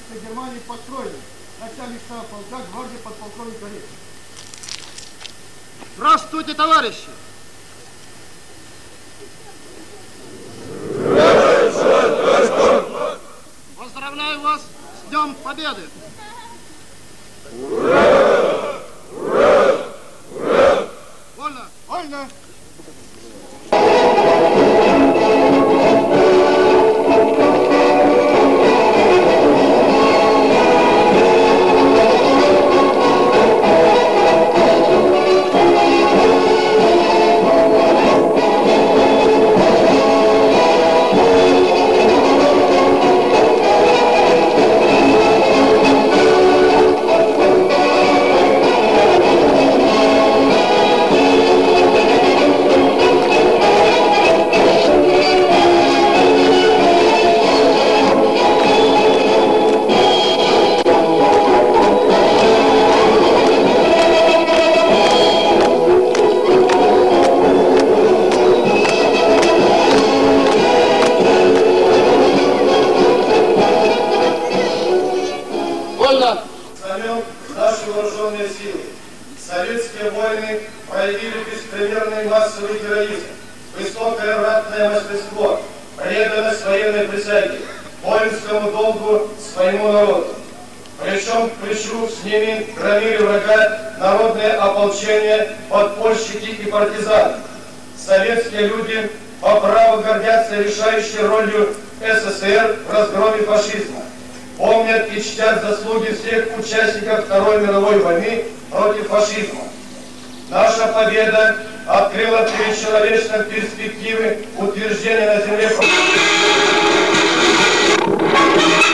нацистской Германии построены. Начальник штаба полка гвардии подполковник Горец. Здравствуйте, товарищи! Поздравляю вас с Днем Победы! Ура! Ура! Ура! Вольно! Вольно! Знамен наши вооруженные силы. Советские воины проявили беспримерный массовый героизм, высокое ратное мастерство, преданность военной присяге, воинскому долгу своему народу. Плечом к плечу с ними громили врага народное ополчение, подпольщики и партизаны. Советские люди по праву гордятся решающей ролью СССР в разгроме фашизма. Помнят и чтят заслуги всех участников Второй мировой войны против фашизма. Наша победа открыла перед человечеством перспективы утверждения на земле.